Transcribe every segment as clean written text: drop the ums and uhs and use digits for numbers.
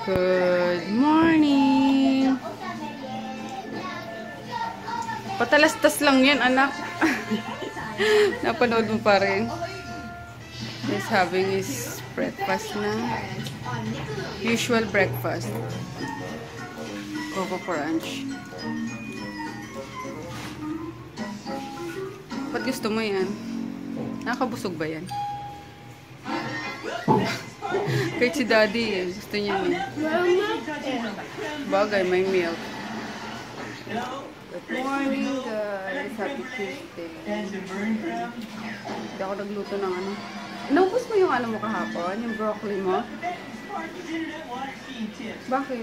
Good morning! Patalastas lang yan, anak. Napanood mo pa rin. He's having his breakfast na. Usual breakfast. Coco crunch. Ba't gusto mo yan? Nakakabusog ba yan? Kahit si daddy eh. Gusto niya eh. Bagay, may milk. Good morning guys. Happy Tuesday. Hindi ako nagluto ng ano. Naubos mo yung ano mo kahapon? Yung broccoli mo? Bakit?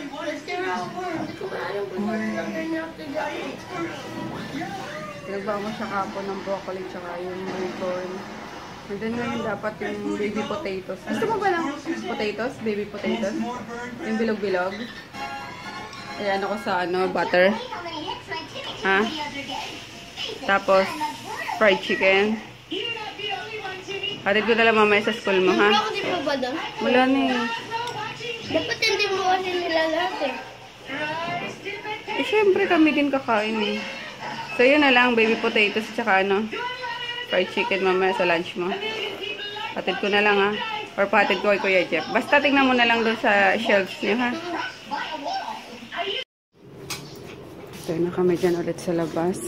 Nagbawa mo siya kahapon ng broccoli tsaka yung corn. And then ngayon dapat yung baby potatoes. Gusto mo ba ng potatoes? Baby potatoes? Yung bilog-bilog? Ayan ako sa ano, butter. Ha? Tapos, fried chicken. Hatid ko na lang mamaya sa school mo, ha? Broccoli pa ba doon? Wala na eh. Dapat hindi mo kasi nila lahat eh. Eh, syempre kami din kakain eh. So, yun na lang, baby potatoes tsaka ano, fried chicken mamaya sa lunch mo. Patid ko na lang, ha? Or patid ko kay Kuya Jeff. Basta tingnan mo na lang doon sa shelves niyo, ha? Tayo na kami dyan ulit sa labas.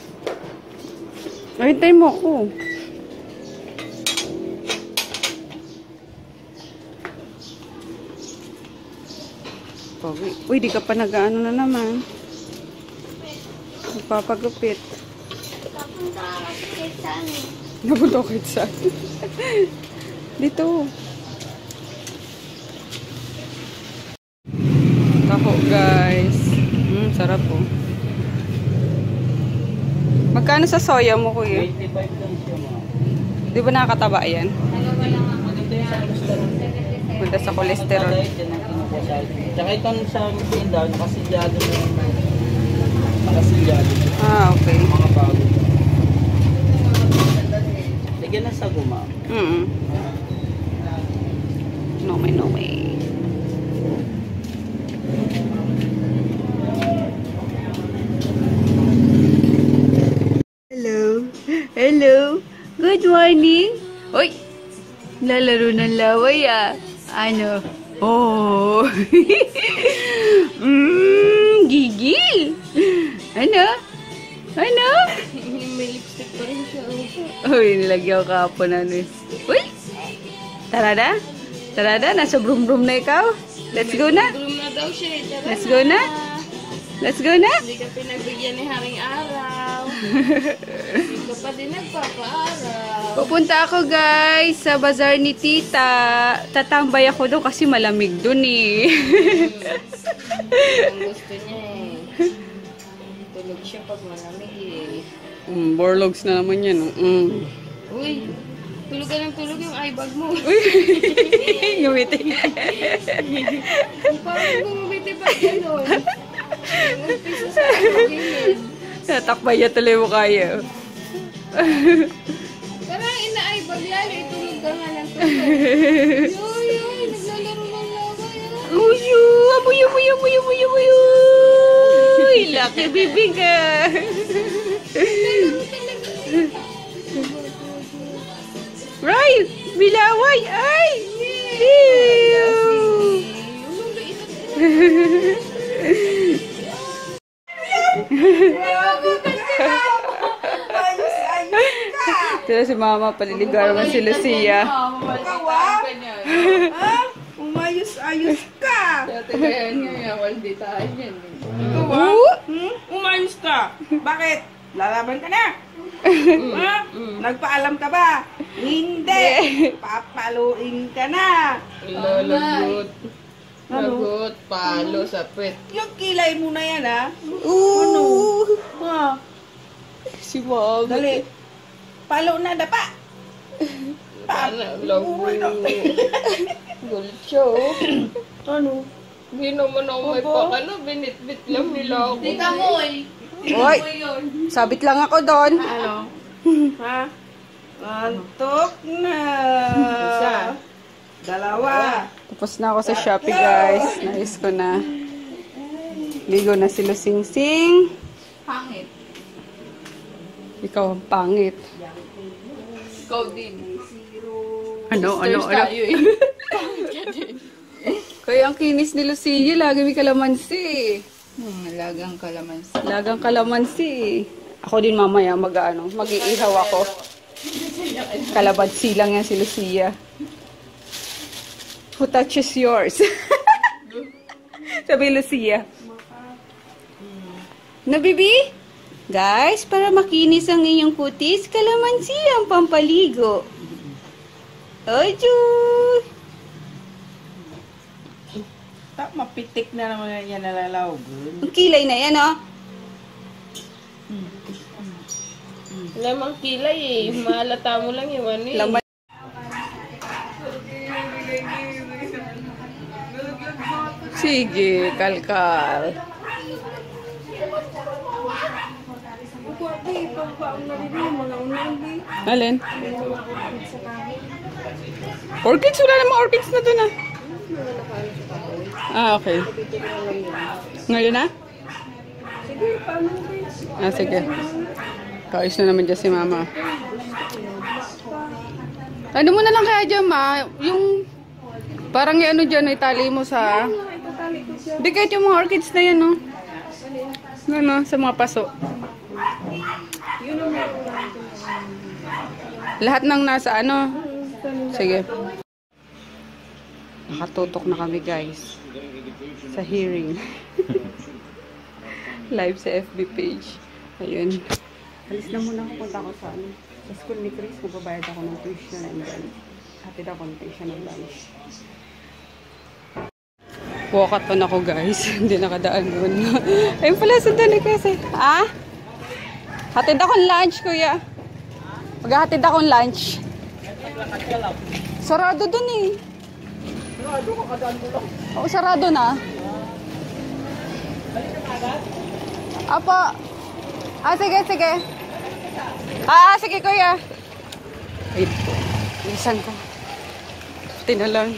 Ay, hintay mo ako. Uy, di ka pa nag-ano na naman. Nagpapagupit. Napunta ka kahit saan eh. Napunta ko kahit saan. Dito. Taho, guys. Sarap po. Magkano sa soya mo, kuya? 85 lang siya, ma. Di ba nakakataba yan? Punta sa cholesterol. Tsaka itong sa tindahan, nakasilyado na yung nakasilyado. Ah, okay. Mga bago. Lagyan na sa guma. No way, no way. Hello. Hello. Good morning. Uy. Lalaro ng laway ah. Ano? Oh. Gigil. Ano? Ano? May lipstick pa rin siya. Uy, nilagyan ka po na ano. Uy. Tara na. Tara na. Nasa brum-brum na ikaw. Let's go na. Groom na daw siya eh. Tara Let's go na. Let's go na. Hindi ka pinagbigyan ni Haring Araw. Hindi ka pa din nagpapa-araw. Pupunta ako guys sa bazaar ni Tita. Tatambay ako doon kasi malamig doon eh. Ang gusto niya eh. Tulog siya pag malamig eh. Borlogs na naman yan. Uy, tulog ka ng tulog yung eyebag mo. Ngumiti. Parang gumumiti pa gano'n. Umpisa sa pagiging. Tatakbay niya tuloy mo kaya. Parang ina-eyebag lalo, itulog ka nga ng tulog. Yoy, naglalaro ng laway. Uyo, amuyo, muyo, muyo, muyo, muyo. Laki bibi ka. Right, bilaway, ay. Tira si Mama, paliligaw naman si Lucia. Umayos-ayos ka! Umayos ka! Bakit? Lalaban ka na? Nagpaalam ka ba? Hindi! Papaluin ka na! Lagot. Lagot, palo, sapit. Yung kilay mo na yan, ha? Ano? Ha? Si Mama. Dali. Palo na, dapa! Lagot. Gulcho. Ano? Hindi naman ako may pakano, binit-bit lang nila ako. Tika mo eh. Hoy, sabit lang ako doon. Ano? Ha? Antok na! Isa. Dalawa. Tapos na ako sa Shopee, guys. Nais ko na. Ligo na si Lusingsing. Pangit. Ikaw ang pangit. Ikaw din. Ano? Tayo eh. Kaya ang kinis ni Lucia, lagi may kalamansi. Lagang kalamansi. Lagang kalamansi. Ako din mamaya mag-iihaw ako. Kalabadsi lang yan si Lucia. Who touches yours? Sabi Lucia. Na, bibi? Guys, para makinis ang inyong kutis, kalamansi ang pampaligo. Ojo! Mapitik na naman yan nalalawag. Ang kilay na yan, oh. Lamang kilay eh. Malata mo lang yung ano eh. Laman. Sige, kalkal. Alin? Orchids? Wala namang orchids na doon, ah. Ah, okay. Ngayon na? Ah, sige. Kaayos na naman dyan si mama. Ano mo na lang kaya dyan, ma? Yung parang yung ano dyan, itali mo sa... Hindi kahit yung mga orchids na yan, no? Ano, sa mga paso. Lahat ng nasa ano? Sige. Nakatutok na kami, guys. Sa hearing. Live sa FB page. Ayun. Alis na muna ako. Punta ako sa ano. Sa school ni Chris. Magbabayad ako ng tuition and then hatid ako ng tuition ng lunch. Walkathon ako, guys. Hindi nakadaan doon. Ayun pala, sandali kasi. Ah? Hatid akong lunch, kuya. Maghahatid akong lunch. Sarado doon eh. Sarado ka, kadaan mo lang. Oo, sarado na. Apo. Ah, sige, sige. Ah, sige, kuya. Wait po. Bilisan ko. Tina lang.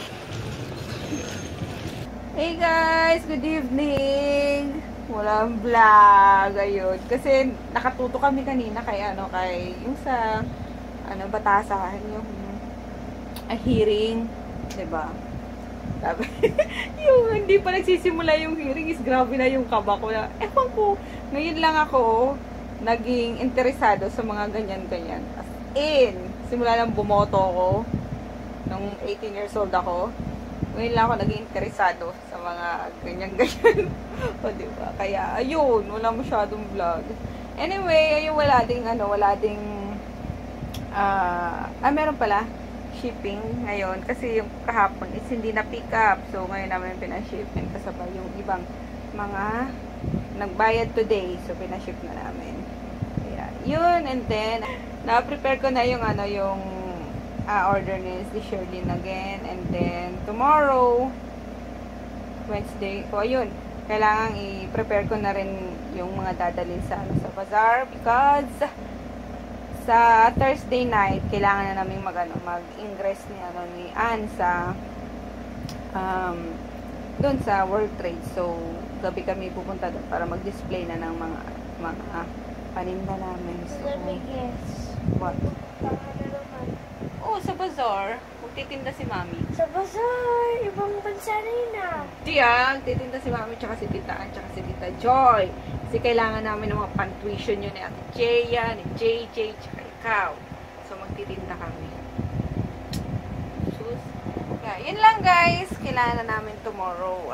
Hey guys, good evening. Walang vlog ayun. Kasi nakatuto kami kanina kay yung sa batasan yung hearing, 'di ba? Sabi yung hindi pa nagsisimula yung hearing is grabe na yung kaba ko. Ewan ko, ngayon lang ako naging interesado sa mga ganyan-ganyan. As in, simula lang bumoto ko nung 18 years old ako. Ngayon lang ako naging interesado sa mga ganyan-ganyan. O, diba? Kaya, ayun, wala masyadong vlog. Anyway, ayun, wala ding, meron pala, shipping ngayon. Kasi yung kahapon is hindi na pick up. So, ngayon naman pinashipin kasabay yung ibang mga nagbayad today. So, pinaship na namin. Kaya, yun. And then, na-prepare ko na yung, order ni Sherlyn again. And then, tomorrow, Wednesday, ayun, kailangan i-prepare ko na rin yung mga dadalhin sa bazaar because sa Thursday night, kailangan na namin mag-ingress ni Ann sa doon sa World Trade. So, gabi kami pupunta doon para mag-display na ng mga paninda namin. So, Let me guess. what? Oh, sa bazaar. Magtitinda si Mami. Sa bazaar, ibang bansa na yun ah. Diyan, titinda si Mami, tsaka si Tita Ann, tsaka si Tita Joy. Kasi kailangan namin ng mga pan-tuition yun ni Ate Jaya, ni JJ, tsaka ikaw. So, magtitinda kami. Sus. Yeah, yun lang guys. Kailangan na namin tomorrow.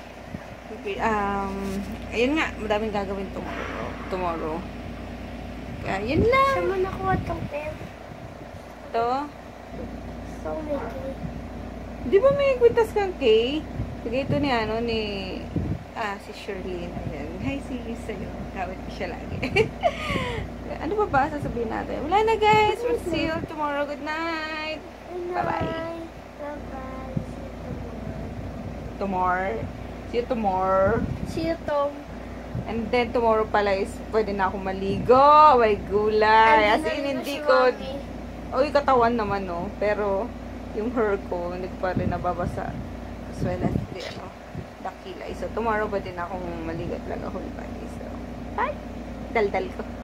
Ayun nga, madaming gagawin tomorrow. Kaya, yun lang. Saan mo nakuha tong pen? Ito. So, Mickey. Di ba may kwintas kang Kay? Bigay ito ni si Sherlyn. Ayan. Hi, sis. Sa'yo. Kawit ko siya lagi. Ano ba sasabihin natin? Wala na guys. We'll see you tomorrow. Good night. Bye-bye. Bye-bye. Tomorrow. See you tomorrow. See you, Tom. And then tomorrow pala is pwede na ako maligo. May gulay. As in, hindi ko... Katawan naman, no? Pero, yung hair ko, hindi ko pa rin nababasa. as well as the, dakilay. So, tomorrow pa din akong maligo talaga whole body. So, bye! Daldal ko.